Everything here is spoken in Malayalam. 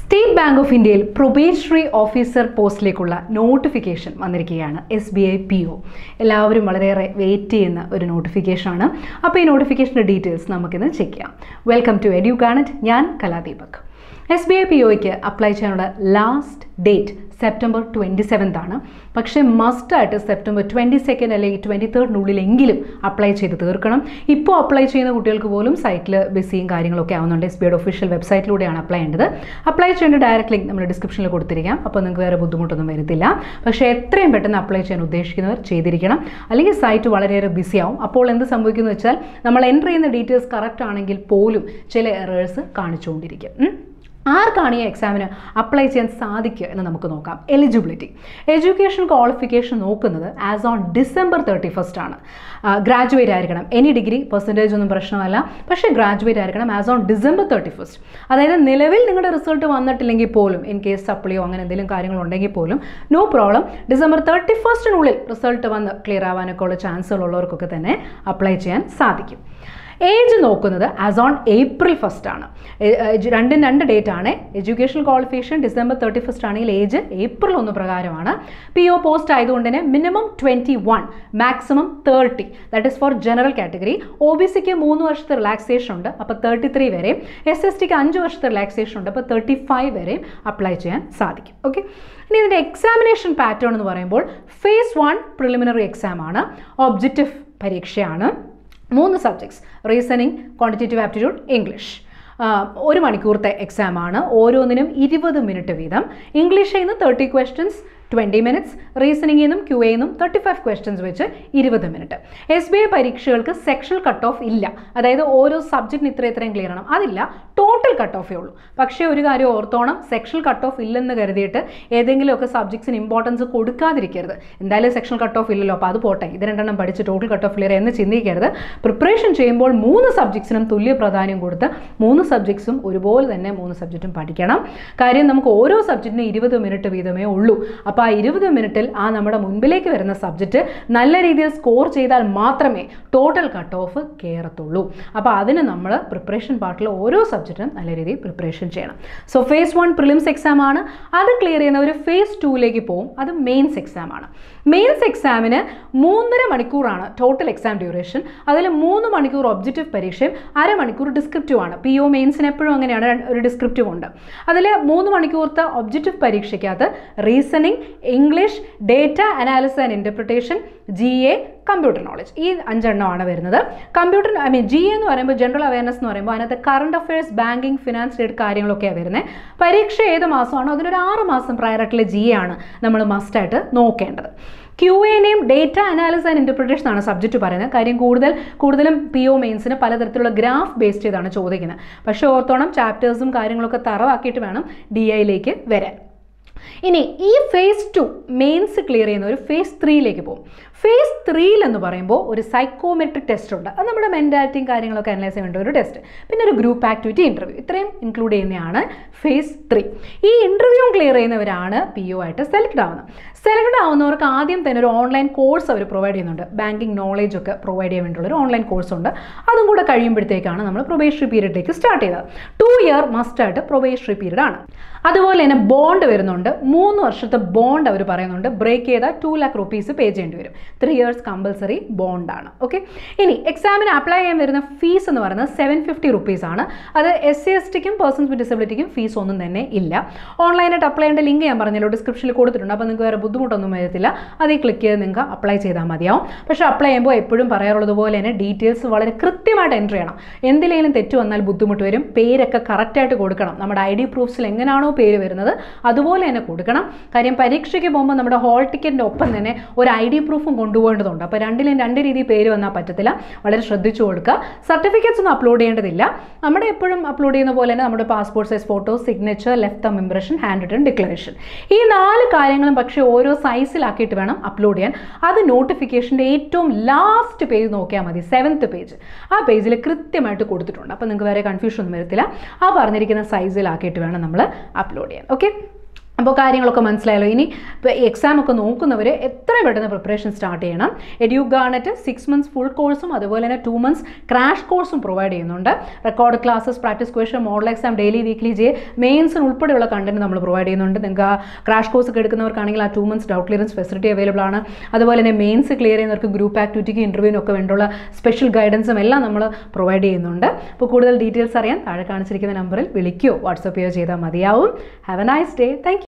State Bank of India Probationary Officer പോസ്റ്റിലേക്കുള്ള നോട്ടിഫിക്കേഷൻ വന്നിരിക്കുകയാണ്. SBI PO എല്ലാവരും വളരെയേറെ വെയിറ്റ് ചെയ്യുന്ന ഒരു നോട്ടിഫിക്കേഷനാണ്. അപ്പോൾ ഈ നോട്ടിഫിക്കേഷൻ്റെ ഡീറ്റെയിൽസ് നമുക്കിന്ന് ചെക്ക് ചെയ്യാം. Welcome to Educanet. ഞാൻ കലാദീപക്. SBI POയ്ക്ക് അപ്ലൈ ചെയ്യാനുള്ള ലാസ്റ്റ് ഡേറ്റ് സെപ്റ്റംബർ 27 ആണ്. പക്ഷേ മസ്റ്റായിട്ട് സെപ്റ്റംബർ 22 അല്ലെങ്കിൽ 23 അപ്ലൈ ചെയ്ത് തീർക്കണം. ഇപ്പോൾ അപ്ലൈ ചെയ്യുന്ന കുട്ടികൾക്ക് പോലും സൈറ്റിൽ ബിസിയും കാര്യങ്ങളൊക്കെ ആവുന്നുണ്ട്. SBIയുടെ ഒഫീഷ്യൽ വെബ്സൈറ്റിലൂടെയാണ് അപ്ലൈ ചെയ്യേണ്ടത്. അപ്ലൈ ചെയ്യേണ്ട ഡയറക്റ്റ് ലിങ്ക് നമ്മൾ ഡിസ്ക്രിപ്ഷനിൽ കൊടുത്തിരിക്കാം. അപ്പോൾ നിങ്ങൾക്ക് വേറെ ബുദ്ധിമുട്ടൊന്നും വരത്തില്ല. പക്ഷേ എത്രയും പെട്ടെന്ന് അപ്ലൈ ചെയ്യാൻ ഉദ്ദേശിക്കുന്നവർ ചെയ്തിരിക്കണം. അല്ലെങ്കിൽ സൈറ്റ് വളരെയേറെ ബിസി ആവും. അപ്പോൾ എന്ത് സംഭവിക്കുന്നു വെച്ചാൽ നമ്മൾ എൻ്റർ ചെയ്യുന്ന ഡീറ്റെയിൽസ് കറക്റ്റ് ആണെങ്കിൽ പോലും ചില എറേഴ്സ് കാണിച്ചുകൊണ്ടിരിക്കും. ആർക്കാണ് ഈ എക്സാമിന് അപ്ലൈ ചെയ്യാൻ സാധിക്കുക എന്ന് നമുക്ക് നോക്കാം. എലിജിബിലിറ്റി എഡ്യൂക്കേഷൻ ക്വാളിഫിക്കേഷൻ നോക്കുന്നത് ആസ് ഓൺ ഡിസംബർ 31 ആണ്. ഗ്രാജുവേറ്റ് ആയിരിക്കണം. എനി ഡിഗ്രി പെർസെൻറ്റേജ് ഒന്നും പ്രശ്നമല്ല. പക്ഷേ ഗ്രാജുവേറ്റ് ആയിരിക്കണം ആസ് ഓൺ ഡിസംബർ 31. അതായത് നിലവിൽ നിങ്ങളുടെ റിസൾട്ട് വന്നിട്ടില്ലെങ്കിൽ പോലും ഇൻ കേസ് സപ്ലിയോ അങ്ങനെ എന്തെങ്കിലും കാര്യങ്ങളുണ്ടെങ്കിൽ പോലും നോ പ്രോബ്ലം. ഡിസംബർ 31 റിസൾട്ട് വന്ന് ക്ലിയർ ആവാനൊക്കെ ഉള്ള ചാൻസുകളുള്ളവർക്കൊക്കെ തന്നെ അപ്ലൈ ചെയ്യാൻ സാധിക്കും. ഏജ് നോക്കുന്നത് ആസ് ഓൺ April 1 ആണ്. രണ്ട് ഡേറ്റ് ആണ്. എഡ്യൂക്കേഷൻ ക്വാളിഫിക്കേഷൻ ഡിസംബർ 31 ആണെങ്കിൽ ഏജ് April 1 പ്രകാരമാണ്. PO പോസ്റ്റ് ആയതുകൊണ്ട് തന്നെ minimum 21 maximum 30. That is for general category. OBCക്ക് 3 വർഷത്തെ റിലാക്സേഷൻ ഉണ്ട്. അപ്പോൾ 33 വരെയും SSTക്ക് 5 വർഷത്തെ റിലാക്സേഷൻ ഉണ്ട്. അപ്പോൾ 35 വരെയും അപ്ലൈ ചെയ്യാൻ സാധിക്കും. ഓക്കെ, ഇനി ഇതിൻ്റെ എക്സാമിനേഷൻ പാറ്റേൺ എന്ന് പറയുമ്പോൾ ഫേസ് 1 പ്രിലിമിനറി എക്സാം ആണ്. ഒബ്ജക്റ്റീവ് പരീക്ഷയാണ്. 3 subjects: reasoning, quantitative aptitude, English. 1 മണിക്കൂറത്തെ എക്സാം ആണ്. ഓരോന്നിനും 20 മിനിറ്റ് വീതം. ഇംഗ്ലീഷിൽ നിന്ന് 30 ക്വസ്റ്റ്യൻസ് 20 മിനിറ്റ്സ്, റീസണിങ്ങിൽ നിന്നും QA നിന്നും 35 ക്വസ്റ്റ്യൻസ് വെച്ച് 20 മിനിറ്റ്. SBI പരീക്ഷകൾക്ക് സെക്ഷണൽ കട്ട് ഓഫ് ഇല്ല. അതായത് ഓരോ സബ്ജക്റ്റിന് ഇത്രയും ക്ലിയർ ആണ്, അതില്ല. ടോട്ടൽ കട്ട് ഓഫേ ഉള്ളൂ. പക്ഷേ ഒരു കാര്യം ഓർത്തോണം, സെക്ഷണൽ കട്ട് ഓഫ് ഇല്ലെന്ന് കരുതിയിട്ട് ഏതെങ്കിലുമൊക്കെ സബ്ജക്ട്സിന് ഇമ്പോർട്ടൻസ് കൊടുക്കാതിരിക്കരുത്. എന്തായാലും സെക്ഷണൽ കട്ട് ഓഫ് ഇല്ലല്ലോ, അപ്പോൾ അത് പോട്ടെ, ഇത് 2 പഠിച്ച് ടോട്ടൽ കട്ട് ഓഫ് ക്ലിയർ എന്ന് ചിന്തിക്കരുത്. പ്രിപ്പറേഷൻ ചെയ്യുമ്പോൾ 3 സബ്ജക്ട്സിനും തുല്യ പ്രാധാന്യം കൊടുത്ത് 3 സബ്ജക്ട്സും ഒരുപോലെ തന്നെ 3 സബ്ജക്റ്റും പഠിക്കണം. കാര്യം നമുക്ക് ഓരോ സബ്ജക്റ്റിനും 20 മിനിറ്റ് വീതമേ ഉള്ളൂ. അപ്പോൾ ആ 20 മിനിറ്റിൽ ആ നമ്മുടെ മുൻപിലേക്ക് വരുന്ന സബ്ജക്റ്റ് നല്ല രീതിയിൽ സ്കോർ ചെയ്താൽ മാത്രമേ ടോട്ടൽ കട്ട് ഓഫ് കയറത്തുള്ളൂ. അപ്പോൾ അതിന് നമ്മൾ പ്രിപ്പറേഷൻ പാർട്ടിൽ ഓരോ സബ്ജക്റ്റിനും നല്ല രീതിയിൽ പ്രിപ്പറേഷൻ ചെയ്യണം. സോ ഫേസ് 1 പ്രിലിംസ് എക്സാം ആണ്. അത് ക്ലിയർ ചെയ്യുന്നവർ ഫേസ് 2ലേക്ക് പോകും. അത് മെയിൻസ് എക്സാം ആണ്. മെയിൻസ് എക്സാമിന് 3.5 മണിക്കൂറാണ് ടോട്ടൽ എക്സാം ഡ്യൂറേഷൻ. അതിൽ 3 മണിക്കൂർ ഒബ്ജക്റ്റീവ് പരീക്ഷയും 1/2 മണിക്കൂർ ഡിസ്ക്രിപ്റ്റീവ് ആണ്. PO മെയിൻസിന് എപ്പോഴും അങ്ങനെയാണ്, ഒരു ഡിസ്ക്രിപ്റ്റീവ് ഉണ്ട്. അതിൽ 3 മണിക്കൂറത്തെ ഒബ്ജക്റ്റീവ് പരീക്ഷയ്ക്കകത്ത് reasoning, English, data analysis and interpretation, GA, computer knowledge. ഈ 5 എണ്ണമാണ് വരുന്നത്. GA എന്ന് പറയുമ്പോൾ ജനറൽ അവയർനെസ് എന്ന് പറയുമ്പോൾ അതിനകത്ത് current affairs, banking, finance related കാര്യങ്ങളൊക്കെയാണ് വരുന്നത്. പരീക്ഷ ഏത് മാസമാണോ അതിനൊരു 6 മാസം പ്രയറായിട്ടുള്ള GA ആണ് നമ്മൾ മസ്റ്റായിട്ട് നോക്കേണ്ടത്. QAനെയും ഡേറ്റ അനാലിസിസ് ആൻഡ് ഇൻ്റർപ്രിട്ടേഷൻ ആണ് സബ്ജക്റ്റ് പറയുന്നത്. കാര്യം കൂടുതലും PO മെയിൻസിന് പലതരത്തിലുള്ള ഗ്രാഫ് ബേസ് ചെയ്താണ് ചോദിക്കുന്നത്. പക്ഷേ ഓർത്തോണം, ചാപ്റ്റേഴ്സും കാര്യങ്ങളൊക്കെ തറവാക്കിയിട്ട് വേണം DIയിലേക്ക് വരാൻ. ഇനി ഈ ഫേസ് 2 മെയിൻസ് ക്ലിയർ ചെയ്യുന്ന ഒരു ഫേസ് 3ലേക്ക് പോകും. ഫേസ് 3 എന്ന് പറയുമ്പോൾ ഒരു സൈക്കോമെട്രിക് ടെസ്റ്റ് ഉണ്ട്. അത് നമ്മുടെ മെൻറ്റാലിറ്റിയും കാര്യങ്ങളൊക്കെ അനലൈസ് ചെയ്യേണ്ട ഒരു ടെസ്റ്റ്. പിന്നെ ഒരു ഗ്രൂപ്പ് ആക്ടിവിറ്റി, ഇൻ്റർവ്യൂ, ഇത്രയും ഇൻക്ലൂഡ് ചെയ്യുന്നതാണ് ഫേസ് 3. ഈ ഇൻ്റർവ്യൂ ക്ലിയർ ചെയ്യുന്നവരാണ് PO ആയിട്ട് സെലക്ട് ആവുന്നത്. സെലക്ട് ആവുന്നവർക്ക് ആദ്യം തന്നെ ഒരു ഓൺലൈൻ കോഴ്സ് അവർ പ്രൊവൈഡ് ചെയ്യുന്നുണ്ട്. ബാങ്കിങ് നോളേജ് ഒക്കെ പ്രൊവൈഡ് ചെയ്യാൻ വേണ്ടിയുള്ളൊരു ഓൺലൈൻ കോഴ്സ് ഉണ്ട്. അതും കൂടെ കഴിയുമ്പോഴത്തേക്കാണ് നമ്മൾ പ്രൊബേഷണറി പീരീഡിലേക്ക് സ്റ്റാർട്ട് ചെയ്തത്. 2 ഇയർ മസ്റ്റായിട്ട് പ്രൊബേഷണറി പീരീഡ് ആണ്. അതുപോലെ തന്നെ ബോണ്ട് വരുന്നുണ്ട്. 3 വർഷത്തെ ബോണ്ട് അവർ പറയുന്നുണ്ട്. ബ്രേക്ക് ചെയ്താൽ 2 lakh rupees പേ ചെയ്യേണ്ടി വരും. 3 years കമ്പൽസറി ബോണ്ടാണ്. ഓക്കെ, ഇനി എക്സാമിന് അപ്ലൈ ചെയ്യാൻ വരുന്ന ഫീസ് എന്ന് പറയുന്നത് 750 rupees ആണ്. അത് SC/STക്കും പേഴ്സൺസ് വിത്ത് ഡിസബിലിറ്റിക്കും ഫീസ് ഒന്നും തന്നെ ഇല്ല. ഓൺലൈനായിട്ട് അപ്ലൈ ചെയ്യേണ്ട ലിങ്ക് ഞാൻ പറഞ്ഞല്ലോ, ഡിസ്ക്രിപ്ഷനിൽ കൊടുത്തിട്ടുണ്ട്. അപ്പോൾ നിങ്ങൾക്ക് വേറെ ബുദ്ധിമുട്ടൊന്നും വരത്തില്ല. അതിൽ ക്ലിക്ക് ചെയ്ത് നിങ്ങൾക്ക് അപ്ലൈ ചെയ്താൽ മതിയാവും. പക്ഷേ അപ്ലൈ ചെയ്യുമ്പോൾ എപ്പോഴും പറയാറുള്ളത് പോലെ തന്നെ ഡീറ്റെയിൽസ് വളരെ കൃത്യമായിട്ട് എൻ്റർ ചെയ്യണം. എന്തിലെങ്കിലും തെറ്റ് വന്നാൽ ബുദ്ധിമുട്ട് വരും. പേരൊക്കെ കറക്റ്റായിട്ട് കൊടുക്കണം. നമ്മുടെ ID പ്രൂഫ്സിൽ എങ്ങനെയാണോ പേര് വരുന്നത് അതുപോലെ തന്നെ കൊടുക്കണം. കാര്യം പരീക്ഷയ്ക്ക് പോകുമ്പോൾ നമ്മുടെ ഹോൾ ടിക്കറ്റിൻ്റെ ഒപ്പം തന്നെ ഒരു ID പ്രൂഫും കൊണ്ടുപോകേണ്ടതുണ്ട്. അപ്പോൾ 2ലും 2 രീതിയിൽ പേര് വന്നാൽ പറ്റത്തില്ല. വളരെ ശ്രദ്ധിച്ചു കൊടുക്കുക. സർട്ടിഫിക്കറ്റ്സ് ഒന്നും അപ്ലോഡ് ചെയ്യേണ്ടതില്ല. നമ്മുടെ എപ്പോഴും അപ്ലോഡ് ചെയ്യുന്ന പോലെ തന്നെ നമ്മുടെ passport size photo, signature, left thumb impression, hand written declaration, ഈ 4 കാര്യങ്ങളും പക്ഷേ ഓരോ സൈസിലാക്കിയിട്ട് വേണം അപ്ലോഡ് ചെയ്യാൻ. അത് നോട്ടിഫിക്കേഷൻ്റെ ഏറ്റവും ലാസ്റ്റ് പേജ് നോക്കിയാൽ മതി. 7th page. ആ പേജിൽ കൃത്യമായിട്ട് കൊടുത്തിട്ടുണ്ട്. അപ്പോൾ നിങ്ങൾക്ക് വേറെ കൺഫ്യൂഷൻ ഒന്നും വരത്തില്ല. ആ പറഞ്ഞിരിക്കുന്ന സൈസിലാക്കിയിട്ട് വേണം നമ്മൾ അപ്ലോഡ് ചെയ്യാൻ. ഓക്കെ, അപ്പോൾ കാര്യങ്ങളൊക്കെ മനസ്സിലായല്ലോ. ഇനി ഇപ്പോൾ എക്സാം ഒക്കെ നോക്കുന്നവർ എത്രയും പെട്ടെന്ന് പ്രിപ്പറേഷൻ സ്റ്റാർട്ട് ചെയ്യണം. എഡ്യൂഗാർനെറ്റ് 6 months ഫുൾ കോഴ്സും അതുപോലെ തന്നെ 2 months ക്രാഷ് കോഴ്സും പ്രൊവൈഡ് ചെയ്യുന്നുണ്ട്. Record classes, practice question, model exam, daily weekly മെയിൻസിന് ഉൾപ്പെടെയുള്ള കണ്ടന്റ് നമ്മൾ പ്രൊവൈഡ് ചെയ്യുന്നുണ്ട്. നിങ്ങൾക്ക് ആ ക്രാഷ് കോഴ്സ് ഒക്കെ എടുക്കുന്നവർക്കാണെങ്കിൽ ആ 2 months doubt clearance facility available ആണ്. അതുപോലെ തന്നെ മെയിൻസ് ക്ലിയർ ചെയ്യുന്നവർക്ക് ഗ്രൂപ്പ് ആക്ടിവിറ്റിക്ക് ഇൻ്റർവ്യൂവിനൊക്കെ വേണ്ടിയുള്ള സ്പെഷ്യൽ ഗൈഡൻസും എല്ലാം നമ്മൾ പ്രൊവൈഡ് ചെയ്യുന്നുണ്ട്. അപ്പോൾ കൂടുതൽ ഡീറ്റെയിൽസ് അറിയാൻ താഴെ കാണിച്ചിരിക്കുന്ന നമ്പറിൽ വിളിക്കുകയോ വാട്സപ്പ് ചെയ്യുകയോ ചെയ്താൽ മതിയാവും. Have a nice day. Thank